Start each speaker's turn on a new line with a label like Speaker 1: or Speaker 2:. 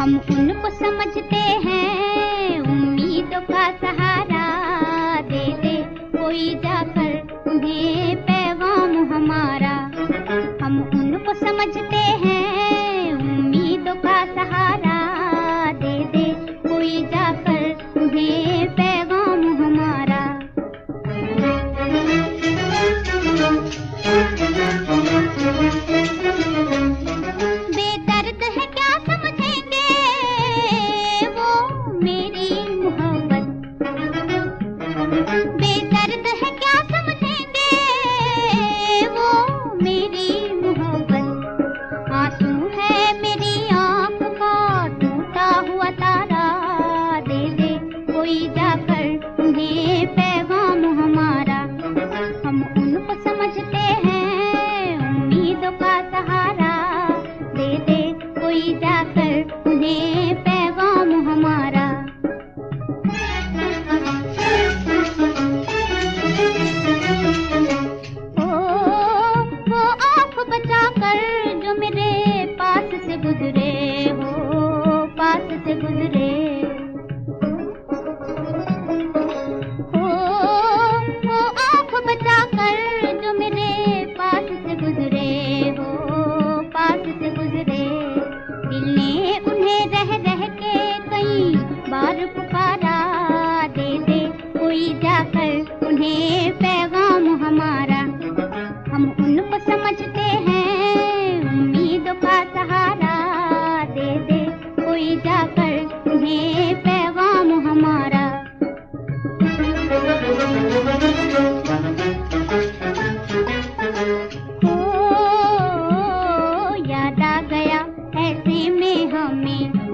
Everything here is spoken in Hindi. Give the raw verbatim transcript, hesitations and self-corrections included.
Speaker 1: हम उनको समझते हैं उम्मीदों का सहारा, दे दे कोई जाकर उन्हें पैगाम हमारा। हम उनको समझते हैं उम्मीदों का सहारा, दे दे कोई जाकर उन्हें पैगाम हमारा। बेदर्द है क्या समझेंगे वो मेरी मोहब्बत, बेदर्द है क्या समझेंगे वो मेरी मोहब्बत। आंसू है मेरी आँख का टूटा हुआ तारा, दे दे कोई जाकर उन्हें पैगाम हमारा। हम उनको समझते हैं उम्मीदों का सहारा, दे दे कोई जाकर उन्हें पैगाम हमारा। ओ वो आँख बचाकर जो मेरे पास से गुजरे हो, पास से गुजरे हो, वो आँख बचाकर जो मेरे पास से गुजरे हो, पास से गुजरे। दिल ने उन्हें रह रह के कई बार पुकारा, दे दे कोई जाकर उन्हें पैगाम हमारा। हम उनको समझते हैं उम्मीदों का सहारा, दे दे कोई जाकर उन्हें पैगाम हमारा। हो याद आ गया ऐसे में हमें